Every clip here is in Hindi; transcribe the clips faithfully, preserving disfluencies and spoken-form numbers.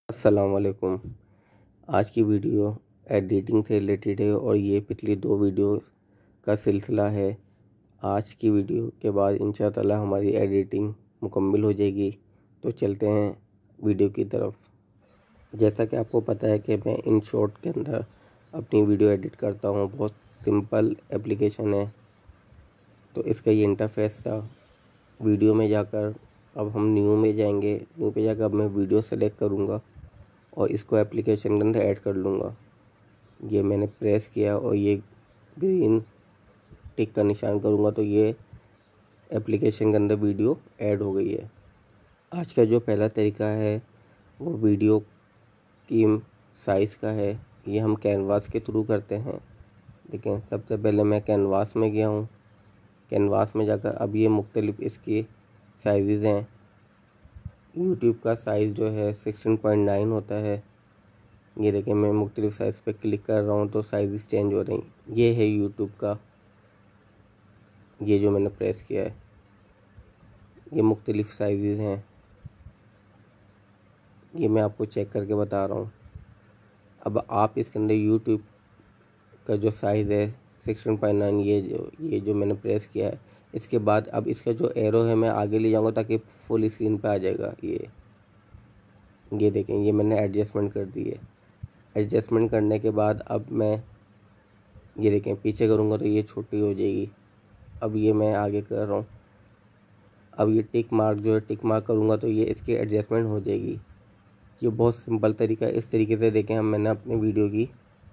अस्सलाम वालेकुम। आज की वीडियो एडिटिंग से रिलेटेड है और ये पिछली दो वीडियो का सिलसिला है। आज की वीडियो के बाद इंशाअल्लाह हमारी एडिटिंग मुकम्मल हो जाएगी। तो चलते हैं वीडियो की तरफ। जैसा कि आपको पता है कि मैं इन शॉर्ट के अंदर अपनी वीडियो एडिट करता हूँ। बहुत सिंपल एप्लीकेशन है। तो इसका ये इंटरफेस था। वीडियो में जाकर अब हम न्यू में जाएंगे। न्यू पे जाकर अब मैं वीडियो सेलेक्ट करूँगा और इसको एप्लीकेशन के अंदर ऐड कर लूँगा। ये मैंने प्रेस किया और ये ग्रीन टिक का निशान करूँगा तो ये एप्लीकेशन के अंदर वीडियो ऐड हो गई है। आज का जो पहला तरीका है वो वीडियो की साइज़ का है। ये हम कैनवास के थ्रू करते हैं। देखें, सबसे पहले मैं कैनवास में गया हूँ। कैनवास में जाकर अब ये मुख्तलिफ़ इसकी साइज़ हैं। यूट्यूब का साइज़ जो है सिक्सटीन पॉइंट नाइन होता है। ये देखें, मैं मुख्तलिफ़ साइज़ पे क्लिक कर रहा हूँ तो साइज़ चेंज हो रही। ये है यूट्यूब का, ये जो मैंने प्रेस किया है। ये मुख्तलिफ़ साइज़ हैं, ये मैं आपको चेक करके बता रहा हूँ। अब आप इसके अंदर यूट्यूब का जो साइज़ है सिक्सटीन पॉइंट नाइन, ये जो ये जो मैंने प्रेस किया है, इसके बाद अब इसका जो एरो है मैं आगे ले जाऊँगा ताकि फुल स्क्रीन पे आ जाएगा। ये ये देखें, ये मैंने एडजस्टमेंट कर दी है। एडजस्टमेंट करने के बाद अब मैं ये देखें पीछे करूँगा तो ये छोटी हो जाएगी। अब ये मैं आगे कर रहा हूँ। अब ये टिक मार्क जो है टिक मार्क करूँगा तो ये इसकी एडजस्टमेंट हो जाएगी। ये बहुत सिंपल तरीका है। इस तरीके से देखें हम मैंने अपनी वीडियो की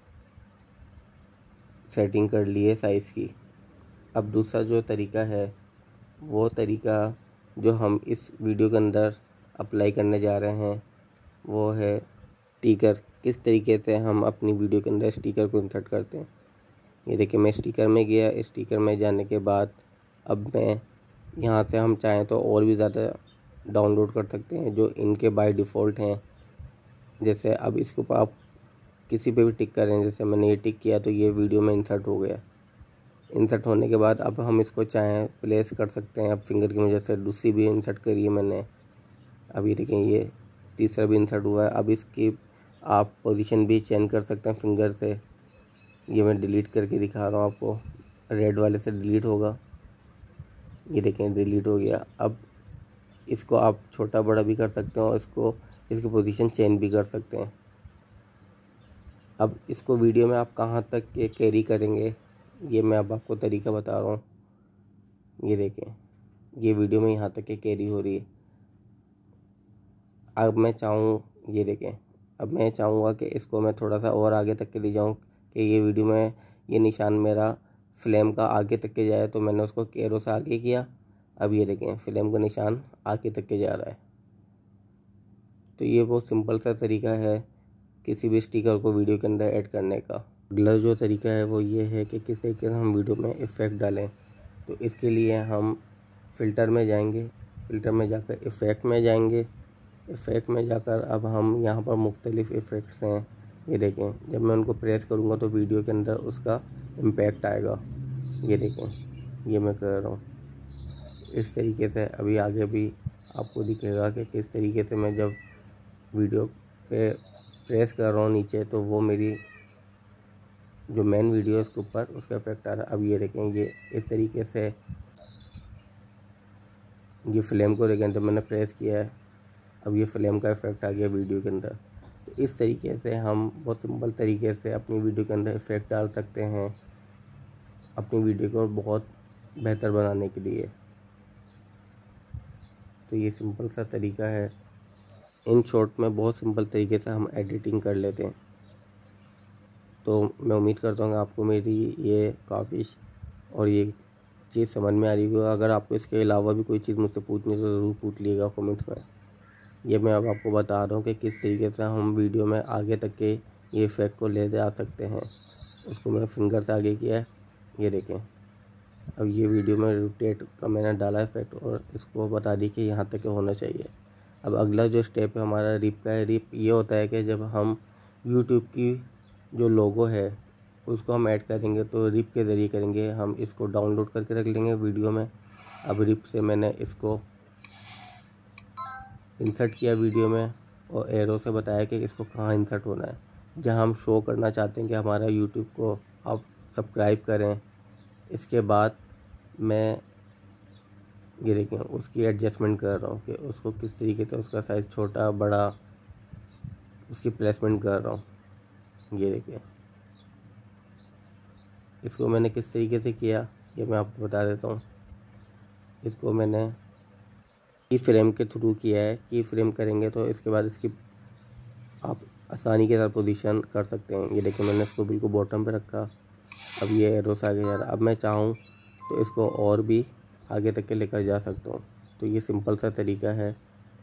सेटिंग कर ली है साइज़ की। अब दूसरा जो तरीका है वो तरीका जो हम इस वीडियो के अंदर अप्लाई करने जा रहे हैं वो है स्टिकर। किस तरीके से हम अपनी वीडियो के अंदर स्टिकर को इंसर्ट करते हैं। ये देखिए, मैं स्टिकर में गया। स्टिकर में जाने के बाद अब मैं यहाँ से हम चाहें तो और भी ज़्यादा डाउनलोड कर सकते हैं जो इनके बाय डिफ़ॉल्ट हैं। जैसे अब इसके ऊपर आप किसी पे भी टिक करें, जैसे मैंने ये टिक किया तो ये वीडियो में इंसर्ट हो गया। इंसर्ट होने के बाद अब हम इसको चाहें प्लेस कर सकते हैं। अब फिंगर की वजह से दूसरी भी इंसर्ट करी है मैंने। अब ये देखें, ये तीसरा भी इंसर्ट हुआ है। अब इसकी आप पोजीशन भी चेंज कर सकते हैं फिंगर से। ये मैं डिलीट करके दिखा रहा हूँ आपको। रेड वाले से डिलीट होगा। ये देखें, डिलीट हो गया। अब इसको आप छोटा बड़ा भी कर सकते हो और इसको इसकी पोजीशन चेंज भी कर सकते हैं। अब इसको वीडियो में आप कहाँ तक के कैरी करेंगे ये मैं अब आपको तरीका बता रहा हूँ। ये देखें, ये वीडियो में यहाँ तक के कैरी हो रही है। अब मैं चाहूँ, ये देखें, अब मैं चाहूँगा कि इसको मैं थोड़ा सा और आगे तक के ले जाऊँ कि ये वीडियो में ये निशान मेरा फ्लेम का आगे तक के जाए। तो मैंने उसको एरो से आगे किया। अब ये देखें, फ्लेम का निशान आगे तक के जा रहा है। तो ये बहुत सिंपल सा तरीका है किसी भी स्टिकर को वीडियो के अंदर ऐड करने का। अगला जो तरीका है वो ये है कि किस तरीके से हम वीडियो में इफ़ेक्ट डालें। तो इसके लिए हम फ़िल्टर में जाएंगे। फ़िल्टर में जाकर इफ़ेक्ट में जाएंगे। इफ़ेक्ट में जाकर अब हम यहाँ पर मुख्तलिफ़ इफ़ेक्ट्स हैं। ये देखें, जब मैं उनको प्रेस करूँगा तो वीडियो के अंदर उसका इम्पैक्ट आएगा। ये देखें, ये मैं कर रहा हूँ इस तरीके से। अभी आगे भी आपको दिखेगा कि किस तरीके से मैं जब वीडियो पे प्रेस कर रहा हूँ नीचे तो वो मेरी जो मेन वीडियो है उसके ऊपर उसका इफेक्ट आ रहा है। अब ये देखें, ये इस तरीके से ये फ्लेम को देखें तो मैंने प्रेस किया है। अब ये फ्लेम का इफेक्ट आ गया वीडियो के अंदर। तो इस तरीके से हम बहुत सिंपल तरीके से अपनी वीडियो के अंदर इफेक्ट डाल सकते हैं अपनी वीडियो को बहुत बेहतर बनाने के लिए। तो ये सिंपल सा तरीका है। इन शॉर्ट में बहुत सिंपल तरीके से हम एडिटिंग कर लेते हैं। तो मैं उम्मीद करता हूँ कि आपको मेरी ये काफ़ी और ये चीज़ समझ में आ रही होगी। अगर आपको इसके अलावा भी कोई चीज़ मुझसे पूछनी है तो ज़रूर पूछ लीजिएगा कमेंट्स में। ये मैं अब आपको बता रहा हूँ कि किस तरीके से हम वीडियो में आगे तक के ये इफ़ेक्ट को ले जा सकते हैं। उसको मैंने फिंगर से आगे किया है। ये देखें, अब ये वीडियो में रोटेट का मैंने डाला इफेक्ट और इसको बता दी कि यहाँ तक होना चाहिए। अब अगला जो स्टेप है हमारा रिप का है। रिप ये होता है कि जब हम यूट्यूब की जो लोगो है उसको हम ऐड करेंगे तो रिप के ज़रिए करेंगे। हम इसको डाउनलोड करके रख लेंगे वीडियो में। अब रिप से मैंने इसको इंसर्ट किया वीडियो में। और एरो से बताया कि इसको कहाँ इंसर्ट होना है। जहाँ हम शो करना चाहते हैं कि हमारा यूट्यूब को आप सब्सक्राइब करें, इसके बाद मैं ये देखें उसकी एडजस्टमेंट कर रहा हूँ कि उसको किस तरीके से, उसका साइज़ छोटा बड़ा, उसकी प्लेसमेंट कर रहा हूँ। ये देखें इसको मैंने किस तरीके से किया ये मैं आपको बता देता हूँ। इसको मैंने की फ्रेम के थ्रू किया है। की फ्रेम करेंगे तो इसके बाद इसकी आप आसानी के साथ पोजीशन कर सकते हैं। ये देखिए मैंने इसको बिल्कुल बॉटम पे रखा। अब ये एरोस आगे जा रहा है। अब मैं चाहूँ तो इसको और भी आगे तक के लेकर जा सकता हूँ। तो ये सिंपल सा तरीका है।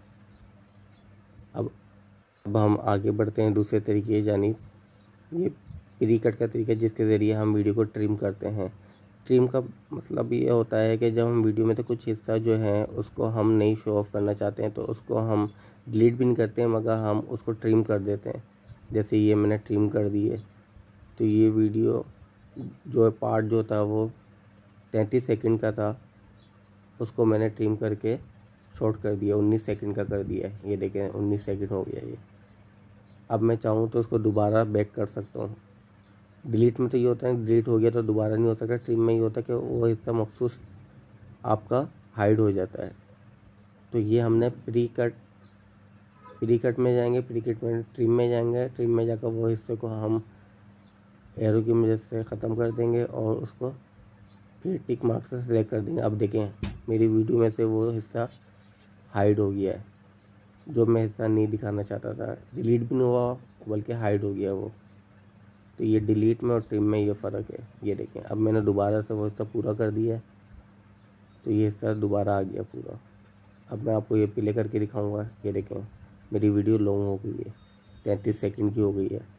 अब अब हम आगे बढ़ते हैं दूसरे तरीके, यानी ये प्री कट का तरीका जिसके ज़रिए हम वीडियो को ट्रिम करते हैं। ट्रिम का मतलब ये होता है कि जब हम वीडियो में तो कुछ हिस्सा जो है उसको हम नहीं शो ऑफ करना चाहते हैं तो उसको हम डिलीट भी नहीं करते हैं, मगर हम उसको ट्रिम कर देते हैं। जैसे ये मैंने ट्रिम कर दिए तो ये वीडियो जो पार्ट जो था वो तैंतीस सेकंड का था, उसको मैंने ट्रिम करके शॉर्ट कर दिया, उन्नीस सेकंड का कर दिया। ये देखें उन्नीस सेकंड हो गया ये। अब मैं चाहूँ तो उसको दोबारा बैक कर सकता हूँ। डिलीट में तो ये होता है डिलीट हो गया तो दोबारा नहीं हो सकता। ट्रिम में ये होता है कि वो हिस्सा मखसूस आपका हाइड हो जाता है। तो ये हमने प्री कट प्री कट में जाएंगे, प्री कट में ट्रिम में जाएंगे, ट्रिम में जाकर वो हिस्से को हम एरो की मदद से ख़त्म कर देंगे और उसको फिर टिक मार्क से सिलेक्ट कर देंगे। अब देखें मेरी वीडियो में से वो हिस्सा हाइड हो गया है, जो मैं हिस्सा नहीं दिखाना चाहता था। डिलीट भी नहीं हुआ बल्कि हाइड हो गया वो। तो ये डिलीट में और ट्रिम में ये फ़र्क है। ये देखें अब मैंने दोबारा से वो हिस्सा पूरा कर दिया है तो ये हिस्सा दोबारा आ गया पूरा। अब मैं आपको ये प्ले करके दिखाऊंगा। ये देखें मेरी वीडियो लॉन्ग हो गई है, तैंतीस सेकंड की हो गई है।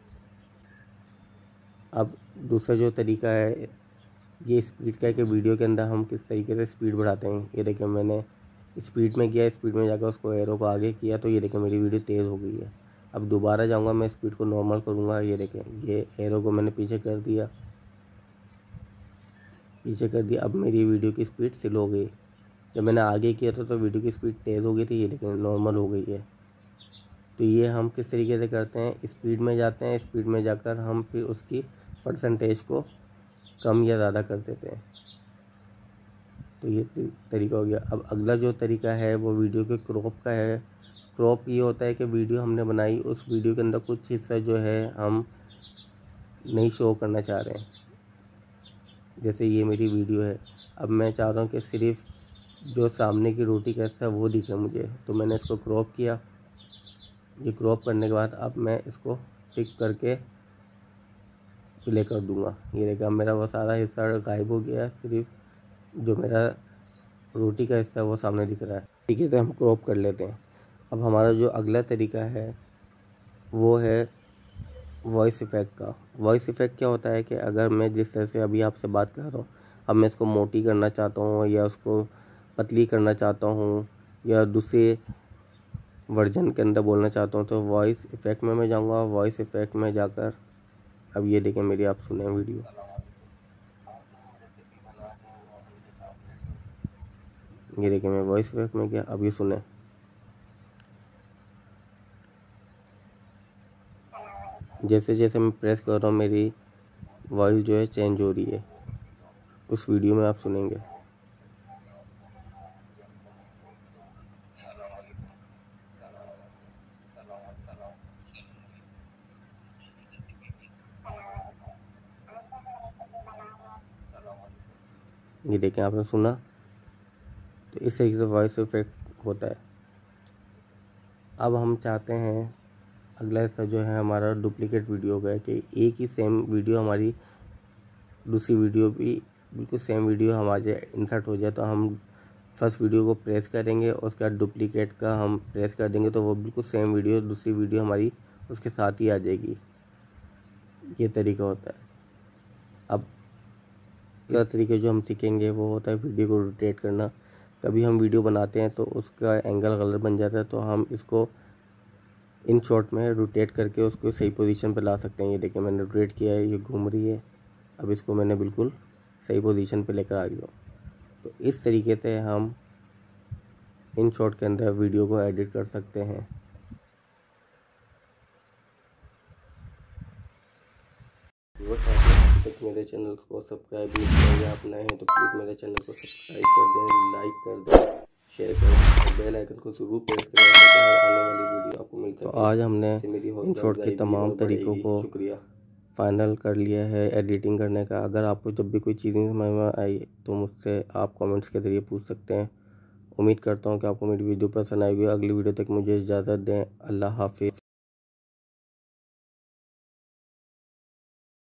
अब दूसरा जो तरीका है ये स्पीड का है कि वीडियो के अंदर हम किस तरीके से स्पीड बढ़ाते हैं। ये देखें मैंने स्पीड में किया, स्पीड में जाकर उसको एरो को आगे किया तो ये देखें मेरी वीडियो तेज़ हो गई है। अब दोबारा जाऊंगा, मैं स्पीड को नॉर्मल करूंगा। ये देखें ये एरो को मैंने पीछे कर दिया, पीछे कर दिया। अब मेरी वीडियो की स्पीड स्लो हो गई। जब मैंने आगे किया था तो वीडियो की स्पीड तेज़ हो गई थी। ये देखें नॉर्मल हो गई है। तो ये हम किस तरीके से करते हैं, स्पीड में जाते हैं, स्पीड में जाकर हम फिर उसकी परसेंटेज को कम या ज़्यादा कर देते हैं। तो ये तरीका हो गया। अब अगला जो तरीका है वो वीडियो के क्रॉप का है। क्रॉप ये होता है कि वीडियो हमने बनाई, उस वीडियो के अंदर कुछ हिस्सा जो है हम नहीं शो करना चाह रहे हैं। जैसे ये मेरी वीडियो है, अब मैं चाह रहा हूँ कि सिर्फ जो सामने की रोटी का हिस्सा वो दिखे मुझे, तो मैंने इसको क्रॉप किया। ये क्रॉप करने के बाद अब मैं इसको टिक करके प्ले कर दूंगा। ये देखा मेरा वो सारा हिस्सा गायब हो गया है, सिर्फ जो मेरा रोटी का हिस्सा वो सामने दिख रहा है। ठीक है, तो हम क्रॉप कर लेते हैं। अब हमारा जो अगला तरीका है वो है वॉइस इफ़ेक्ट का। वॉइस इफ़ेक्ट क्या होता है कि अगर मैं जिस तरह से अभी आपसे बात कर रहा हूँ, अब मैं इसको मोटी करना चाहता हूँ या उसको पतली करना चाहता हूँ या दूसरे वर्जन के अंदर बोलना चाहता हूँ, तो वॉइस इफ़ेक्ट में मैं जाऊँगा। वॉइस इफ़ेक्ट में जाकर अब ये देखें मेरी, आप सुने वीडियो, ये देखें मैं वॉइस इफ़ेक्ट में गया। अब ये सुने, जैसे जैसे मैं प्रेस कर रहा हूँ मेरी वॉइस जो है चेंज हो रही है। उस वीडियो में आप सुनेंगे। ये देखें आपने सुना, तो इस तरीके से वॉइस इफेक्ट होता है। अब हम चाहते हैं अगला हिस्सा जो है हमारा डुप्लीकेट वीडियो का है कि एक ही सेम वीडियो हमारी दूसरी वीडियो भी बिल्कुल सेम वीडियो हमारे इंसर्ट हो जाए। तो हम फर्स्ट वीडियो को प्रेस करेंगे और उसके बाद डुप्लीकेट का हम प्रेस कर देंगे तो वो बिल्कुल सेम वीडियो दूसरी वीडियो हमारी उसके साथ ही आ जाएगी। ये तरीका होता है। अब दूसरा तरीका जो हम सीखेंगे वो होता है वीडियो को रोटेट करना। कभी हम वीडियो बनाते हैं तो उसका एंगल गलत बन जाता है, तो हम इसको इन शॉट में रोटेट करके उसको सही पोजीशन पे ला सकते हैं। ये देखिए मैंने रोटेट किया है, ये घूम रही है। अब इसको मैंने बिल्कुल सही पोजीशन पे लेकर आ गया। तो इस तरीके से हम इन शॉट के अंदर वीडियो को एडिट कर सकते हैं। तक मेरे चैनल को सब्सक्राइब नहीं किया या आप नए हैं तो प्लीज़ मेरे चैनल को सब्सक्राइब कर दें, लाइक कर दें, शेयर करें और बेल आइकन को जरूर प्रेस करें ताकि हर आने वाली वीडियो आपको मिलती है। तो आज हमने इन शॉर्ट के तमाम तरीक़ों को शुक्रिया फाइनल कर लिया है एडिटिंग करने का। अगर आपको जब भी कोई चीज़ नहीं समझ में आई तो मुझसे आप कमेंट्स के ज़रिए पूछ सकते हैं। उम्मीद करता हूँ कि आपको मेरी वीडियो पसंद आएगी। अगली वीडियो तक मुझे इजाज़त दें। अल्लाह हाफिज़।